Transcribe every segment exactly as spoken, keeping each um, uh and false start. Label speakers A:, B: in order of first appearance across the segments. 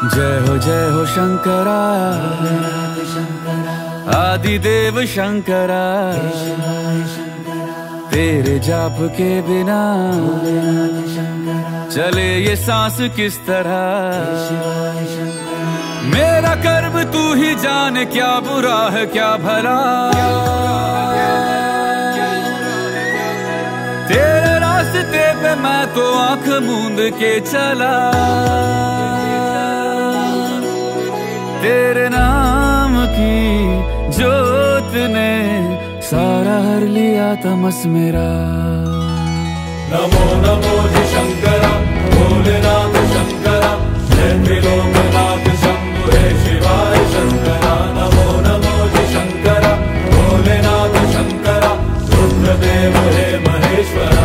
A: जय हो जय हो शंकरा, आदिदेव शंकरा, तेरे जाप के बिना चले ये सांस किस तरह। मेरा कर्म तू ही जाने, क्या बुरा है क्या भला। तेरे रास्ते पे मैं तो आंख मूंद के चला, तेरे नाम की जोत ने सारा हर लिया तमस मेरा।
B: नमो नमो जी शंकरा, भोलेनाथ शंकरा, जय त्रिलोकनाथ शंभु हे शिवाय शंकरा। नमो नमो जी शंकरा, भोलेनाथ शंकरा, रुद्रदेव हे महेश्वरा।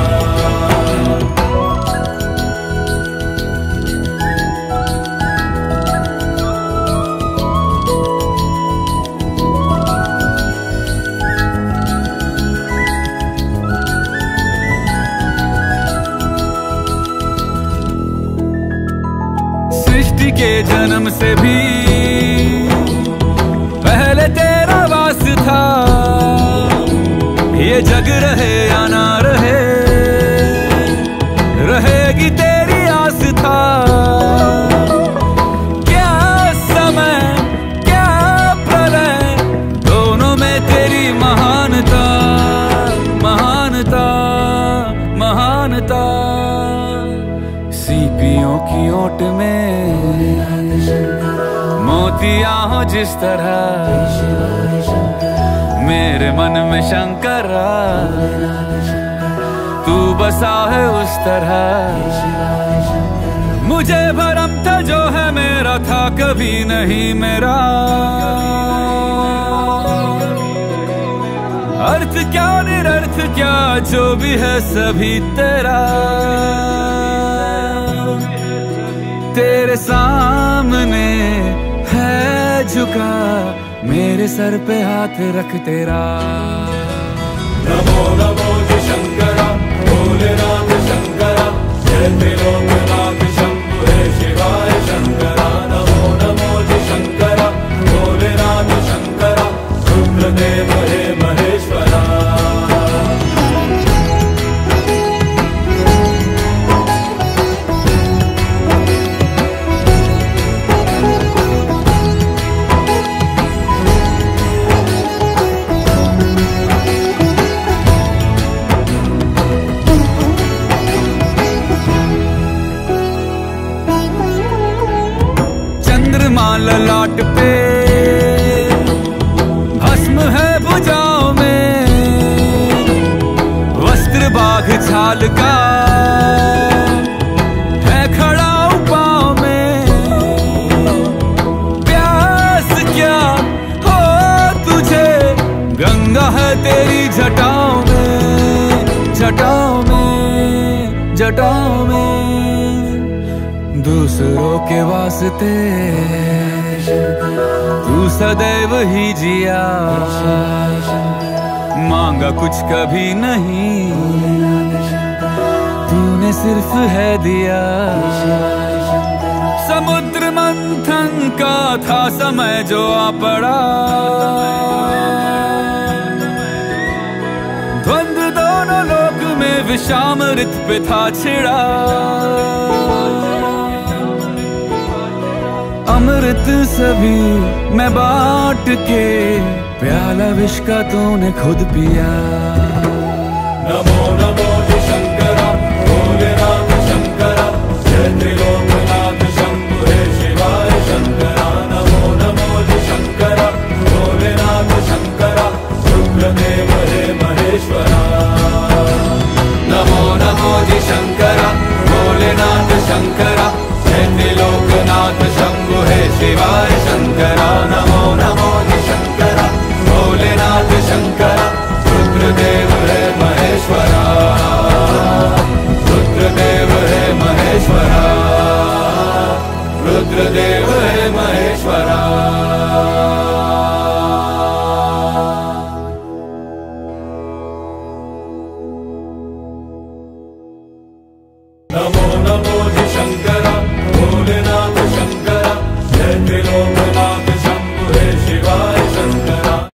A: सृष्टि के जन्म से भी पहले तेरा वास था। ये जग रहे या ना रहे, रहेगी तेरी आस था। क्या समय क्या प्रलय, दोनों में तेरी महानता, महानता, महानता। सीपियों की ओट में मोतियां हो जिस तरह, मेरे मन में शंकरा तू बसा है उस तरह। मुझे भरम था जो है मेरा था कभी नहीं मेरा। अर्थ क्या निरर्थ क्या जो भी है सभी तेरा। तेरे सामने है झुका, मेरे सर पे हाथ रख तेरा।
B: नमो नमो जी शंकरा, भोलेनाथ शंकरा, जय त्रिलोकनाथ शंभु हे शिवाय शंकरा। नमो नमो जी शंकरा, भोलेनाथ शंकरा, रुद्रदेव हे महेश्वरा।
A: ललाट पे भस्म है भुजाओं में, वस्त्र बाघ छाल का है खड़ा पाँव में। प्यास क्या हो तुझे, गंगा है तेरी जटाओं में, जटाओं में, जटाओं में। दूसरों के वास्ते तू सदैव ही जिया, मांगा कुछ कभी नहीं, तूने सिर्फ है दिया। समुद्र मंथन का था समय जो आ पड़ा, द्वंद्व दोनों लोक में विषामृत पे था छिड़ा। अमृत सभी मैं बांट के, प्याला विष का तूने खुद पिया।
B: नमो नमो जी शंकरा, भोलेनाथ शंकरा, जय त्रिलोकनाथ शंभु हे शिवाय शंकरा। नमो नमो जी शंकरा, भोलेनाथ शंकरा, रुद्रदेव हे महेश्वरा। नमो नमो जी शंकरा, भोलेनाथ शंकरा, जय त्रिलोकनाथ शंभु हे शिवाय शंकरा। नमो नमो जी शंकरा, भोलेनाथ शंकरा, रुद्रदेव हे महेश्वरा, रुद्रदेव हे महेश्वरा, रुद्रदेव